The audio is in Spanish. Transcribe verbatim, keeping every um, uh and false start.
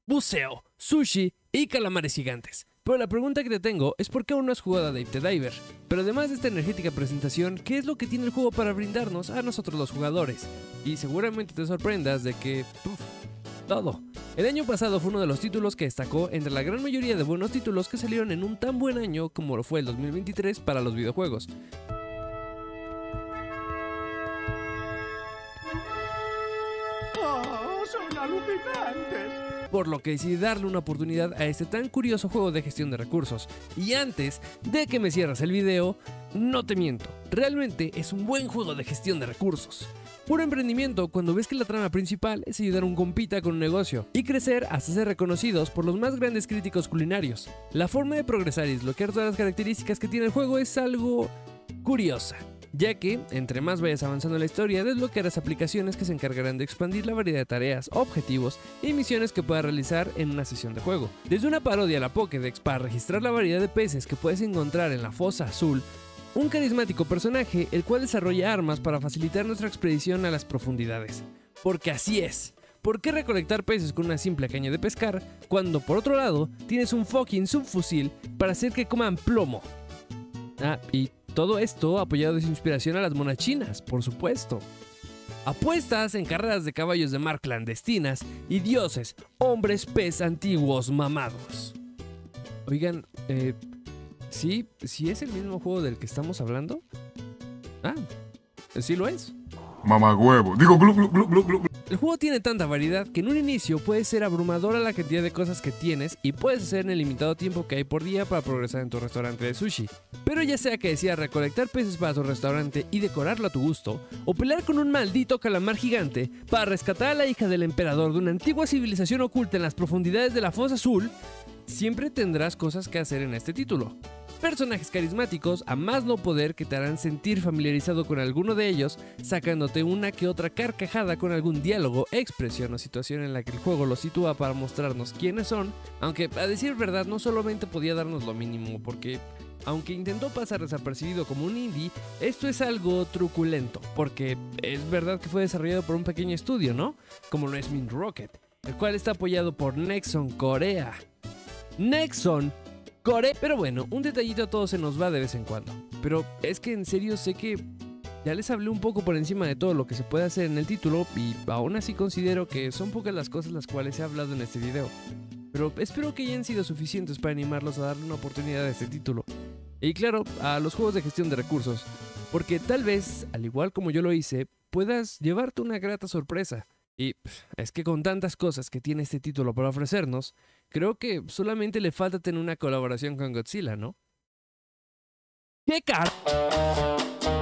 buceo, sushi y calamares gigantes. Pero la pregunta que te tengo es por qué aún no has jugado a Dave the Diver. Pero además de esta energética presentación, ¿qué es lo que tiene el juego para brindarnos a nosotros los jugadores? Y seguramente te sorprendas de que... Uf, todo. El año pasado fue uno de los títulos que destacó entre la gran mayoría de buenos títulos que salieron en un tan buen año como lo fue el dos mil veintitrés para los videojuegos. ¡Oh, son alucinantes! Por lo que decidí darle una oportunidad a este tan curioso juego de gestión de recursos. Y antes de que me cierres el video, no te miento, realmente es un buen juego de gestión de recursos. Puro emprendimiento cuando ves que la trama principal es ayudar a un compita con un negocio y crecer hasta ser reconocidos por los más grandes críticos culinarios. La forma de progresar y desbloquear todas las características que tiene el juego es algo curiosa, ya que, entre más vayas avanzando en la historia, desbloquearás aplicaciones que se encargarán de expandir la variedad de tareas, objetivos y misiones que puedas realizar en una sesión de juego. Desde una parodia a la Pokédex para registrar la variedad de peces que puedes encontrar en la fosa azul, un carismático personaje el cual desarrolla armas para facilitar nuestra expedición a las profundidades. Porque así es. ¿Por qué recolectar peces con una simple caña de pescar, cuando por otro lado tienes un fucking subfusil para hacer que coman plomo? Ah, y todo esto apoyado de su inspiración a las monas chinas, por supuesto. Apuestas en carreras de caballos de mar clandestinas y dioses, hombres pez antiguos mamados. Oigan, eh... ¿Sí? ¿Sí es el mismo juego del que estamos hablando? Ah, sí lo es. Mamagüevo. Digo, glu, glu, glu, glu, glu. El juego tiene tanta variedad que en un inicio puede ser abrumadora la cantidad de cosas que tienes y puedes hacer en el limitado tiempo que hay por día para progresar en tu restaurante de sushi. Pero ya sea que decidas recolectar peces para tu restaurante y decorarlo a tu gusto, o pelear con un maldito calamar gigante para rescatar a la hija del emperador de una antigua civilización oculta en las profundidades de la fosa azul, siempre tendrás cosas que hacer en este título. Personajes carismáticos a más no poder que te harán sentir familiarizado con alguno de ellos, sacándote una que otra carcajada con algún diálogo, expresión o situación en la que el juego los sitúa para mostrarnos quiénes son, aunque a decir verdad no solamente podía darnos lo mínimo, porque aunque intentó pasar desapercibido como un indie, esto es algo truculento, porque es verdad que fue desarrollado por un pequeño estudio, ¿no? Como lo es Mint Rocket, el cual está apoyado por Nexon Corea. Nexon Core, pero bueno, un detallito a todos se nos va de vez en cuando. Pero es que en serio sé que ya les hablé un poco por encima de todo lo que se puede hacer en el título y aún así considero que son pocas las cosas las cuales he hablado en este video. Pero espero que hayan sido suficientes para animarlos a darle una oportunidad a este título. Y claro, a los juegos de gestión de recursos, porque tal vez, al igual como yo lo hice, puedas llevarte una grata sorpresa. Y es que con tantas cosas que tiene este título para ofrecernos, creo que solamente le falta tener una colaboración con Godzilla, ¿no? ¡Qué car...